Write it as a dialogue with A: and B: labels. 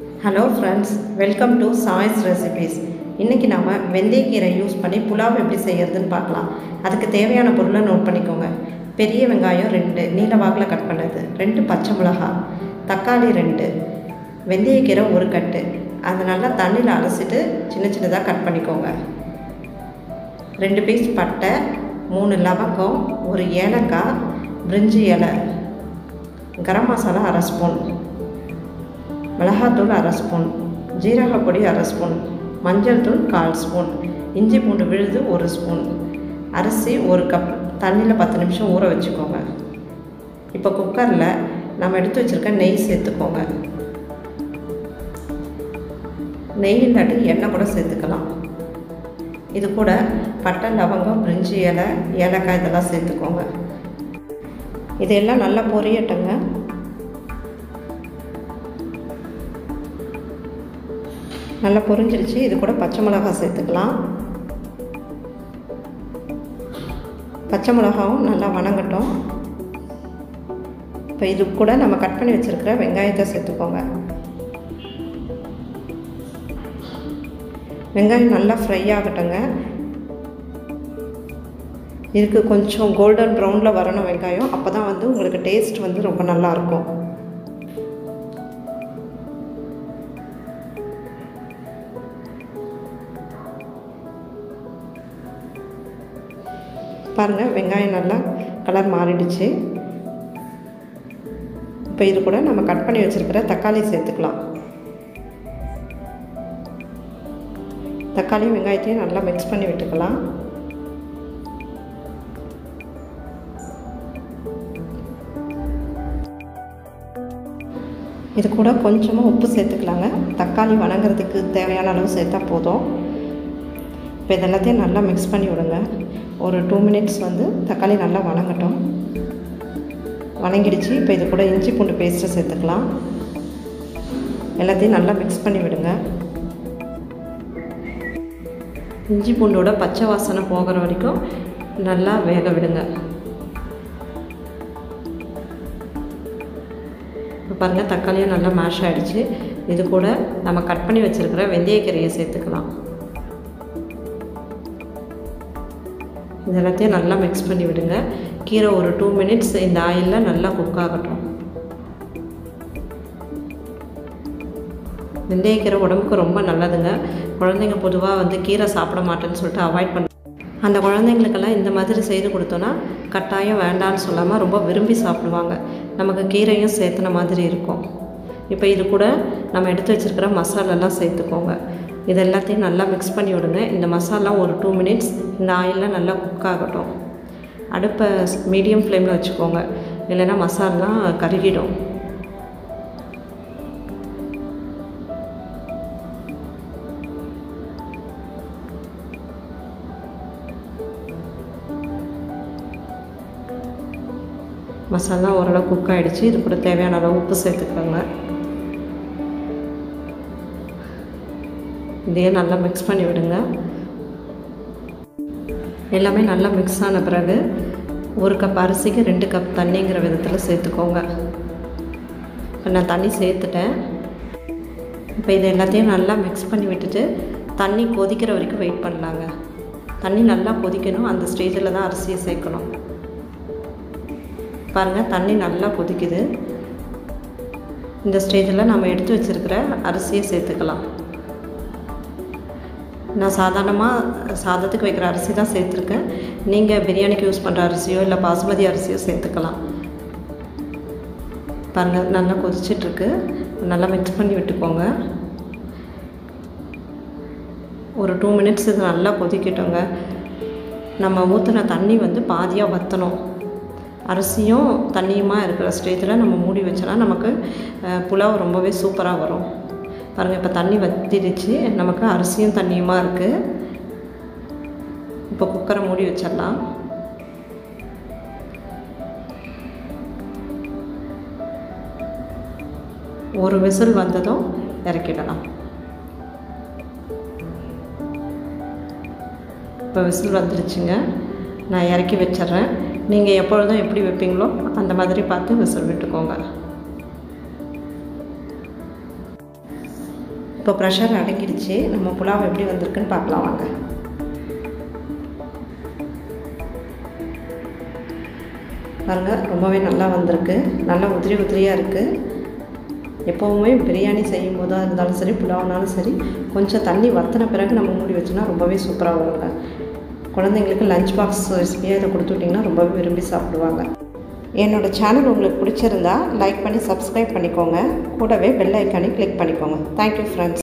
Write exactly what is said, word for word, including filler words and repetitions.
A: Hello friends, welcome to Sai's Recipes. இன்னைக்கு நாம வெந்தயக்கீரை use பண்ணி புலாவ் எப்படி செய்யறதுன்னு பார்க்கலாம். அதுக்கு தேவையான பொருளை நோட் பண்ணிக்கோங்க. பெரிய வெங்காயம் ரெண்டு நீல வாக்குல கட் பண்ணது, ரெண்டு பச்சை மிளகாய், தக்காளி ரெண்டு, வெந்தயக்கீரை ஒரு கட்டு. அதை நல்லா தண்ணியில் அலசிட்டு சின்ன சின்னதாக கட் பண்ணிக்கோங்க. ரெண்டு பீஸ் பட்டை, மூணு லவங்கம், ஒரு ஏலக்காய், பிரிஞ்சி இலை, கரம் மசாலா அரை ஸ்பூன், மிளகாத்தூள் அரை ஸ்பூன், ஜீரகப்பொடி அரை ஸ்பூன், மஞ்சள் தூள் கால் ஸ்பூன், இஞ்சி பூண்டு விழுது ஒரு ஸ்பூன், அரிசி ஒரு கப். தண்ணியில் பத்து நிமிஷம் ஊற வச்சுக்கோங்க. இப்போ குக்கரில் நம்ம எடுத்து வச்சுருக்க நெய் சேர்த்துக்கோங்க. நெய் இல்லாட்டி எண்ணெய் கூட சேர்த்துக்கலாம். இது கூட பட்டை, லவங்கம், பிரிஞ்சி இலை, ஏலக்காய் இதெல்லாம் சேர்த்துக்கோங்க. இதெல்லாம் நல்லா பொரியட்டுங்க. நல்லா பொரிஞ்சிருச்சு. இது கூட பச்சை மிளகாய் சேர்த்துக்கலாம். பச்சை மிளகாவும் நல்லா வணங்கட்டும். இப்போ இது கூட நம்ம கட் பண்ணி வச்சுருக்கிற வெங்காயத்தை சேர்த்துக்கோங்க. வெங்காயம் நல்லா ஃப்ரை ஆகட்டுங்க. இதுக்கு கொஞ்சம் கோல்டன் ப்ரௌனில் வரணும் வெங்காயம். அப்போ தான் வந்து உங்களுக்கு டேஸ்ட் வந்து ரொம்ப நல்லாயிருக்கும். பாருங்கள், வெங்காயம் நல்லா கலர் மாறிடுச்சு. இப்போ இது கூட நம்ம கட் பண்ணி வச்சுருக்கிற தக்காளி சேர்த்துக்கலாம். தக்காளியும் வெங்காயத்தையும் நல்லா மிக்ஸ் பண்ணி விட்டுக்கலாம். இது கூட கொஞ்சமாக உப்பு சேர்த்துக்கலாங்க. தக்காளி வணங்குறதுக்கு தேவையான அளவு சேர்த்தா போதும். இப்போ இதெல்லாத்தையும் நல்லா மிக்ஸ் பண்ணி விடுங்க. ஒரு டூ மினிட்ஸ் வந்து தக்காளி நல்லா வணங்கட்டும். வணங்கிடுச்சு. இப்போ இது கூட இஞ்சி பூண்டு பேஸ்ட்டை சேர்த்துக்கலாம். எல்லாத்தையும் நல்லா மிக்ஸ் பண்ணி விடுங்க. இஞ்சி பூண்டோட பச்சை வாசனை போகிற வரைக்கும் நல்லா வேக விடுங்க. இப்போ பாருங்கள், தக்காளியும் நல்லா மேஷ் ஆகிடுச்சு. இது கூட நம்ம கட் பண்ணி வச்சுருக்கிற வெந்தயக்கீரையை சேர்த்துக்கலாம். இது எல்லாத்தையும் நல்லா மிக்ஸ் பண்ணி விடுங்க. கீரை ஒரு டூ மினிட்ஸ் இந்த ஆயிலில் நல்லா குக் ஆகட்டும். வெந்தயக்கீரை உடம்புக்கு ரொம்ப நல்லதுங்க. குழந்தைங்க பொதுவாக வந்து கீரை சாப்பிட மாட்டேன்னு சொல்லிட்டு அவாய்ட் பண்ண, அந்த குழந்தைங்களுக்கெல்லாம் இந்த மாதிரி செய்து கொடுத்தோன்னா கட்டாயம் வேண்டான்னு சொல்லாமல் ரொம்ப விரும்பி சாப்பிடுவாங்க. நமக்கு கீரையும் சேர்த்துன மாதிரி இருக்கும். இப்போ இது கூட நம்ம எடுத்து வச்சுருக்கிற மசாலாலாம் சேர்த்துக்கோங்க. இது எல்லாத்தையும் நல்லா மிக்ஸ் பண்ணி விடுங்க. இந்த மசாலா ஒரு டூ மினிட்ஸ் இந்த ஆயிலில் நல்லா குக் ஆகட்டும். அடுப்பை மீடியம் ஃப்ளேமில் வச்சுக்கோங்க, இல்லைன்னா மசாலா கருகிடும். மசாலா ஓரளவு குக் ஆகிடுச்சு. இது கூட தேவையான அளவு உப்பு சேர்த்துக்கோங்க. இதையே நல்லா மிக்ஸ் பண்ணி விடுங்க. எல்லாமே நல்லா மிக்ஸ் ஆன பிறகு ஒரு கப் அரிசிக்கு ரெண்டு கப் தண்ணிங்கிற விதத்தில் சேர்த்துக்கோங்க. இப்போ நான் தண்ணி சேர்த்துட்டேன். இப்போ இது எல்லாத்தையும் நல்லா மிக்ஸ் பண்ணி விட்டுட்டு தண்ணி கொதிக்கிற வரைக்கும் வெயிட் பண்ணலாங்க. தண்ணி நல்லா கொதிக்கணும். அந்த ஸ்டேஜில் தான் அரிசியை சேர்க்கணும். பாருங்கள், தண்ணி நல்லா கொதிக்குது. இந்த ஸ்டேஜில் நம்ம எடுத்து வச்சுருக்கிற அரிசியை சேர்த்துக்கலாம். நான் சாதாரணமாக சாதத்துக்கு வைக்கிற அரிசி தான் சேர்த்துருக்கேன். நீங்கள் பிரியாணிக்கு யூஸ் பண்ணுற அரிசியோ இல்லை பாசுமதி அரிசியோ சேர்த்துக்கலாம். பாருங்கள், நல்லா கொதிச்சிட்ருக்கு. நல்லா மிக்ஸ் பண்ணி விட்டுக்கோங்க. ஒரு டூ மினிட்ஸ் இது நல்லா கொதிக்கட்டோங்க. நம்ம ஊற்றின தண்ணி வந்து பாதியாக வற்றணும். அரிசியும் தண்ணியுமா இருக்கிற ஸ்டேஜில் நம்ம மூடி வச்சோன்னா நமக்கு புலாவ் ரொம்பவே சூப்பராக வரும். பாருங்கள், இப்போ தண்ணி வற்றிடுச்சு. நமக்கு அரிசியும் தண்ணியுமா இருக்குது. இப்போ குக்கரை மூடி வச்சிடலாம். ஒரு விசில் வந்ததும் இறக்கிடலாம். இப்போ விசில் வந்துடுச்சுங்க. நான் இறக்கி வச்சிட்றேன். நீங்கள் எப்பொழுதும் எப்படி வைப்பீங்களோ அந்த மாதிரி பார்த்து விசில் விட்டுக்கோங்க. இப்போ ப்ரெஷர் அடங்கிடுச்சு. நம்ம புலாவ் எப்படி வந்திருக்குன்னு பார்க்கலாம் வாங்க. பாருங்கள், ரொம்பவே நல்லா வந்திருக்கு. நல்லா உதிரி உதிரியாக இருக்குது. எப்போவுமே பிரியாணி செய்யும் போதாக இருந்தாலும் சரி, புலாவ்னாலும் சரி, கொஞ்சம் தண்ணி வற்றின பிறகு நம்ம மூடி வச்சோன்னா ரொம்பவே சூப்பராக வருங்க. குழந்தைங்களுக்கு லஞ்ச் பாக்ஸ் ரெசிபியாக இதை கொடுத்து விட்டிங்கன்னா ரொம்பவே விரும்பி சாப்பிடுவாங்க. என்னோடய சேனல் உங்களுக்கு பிடிச்சிருந்தா லைக் பண்ணி சப்ஸ்கிரைப் பண்ணிக்கோங்க. கூடவே பெல் ஐக்கானை கிளிக் பண்ணிக்கோங்க. Thank you friends.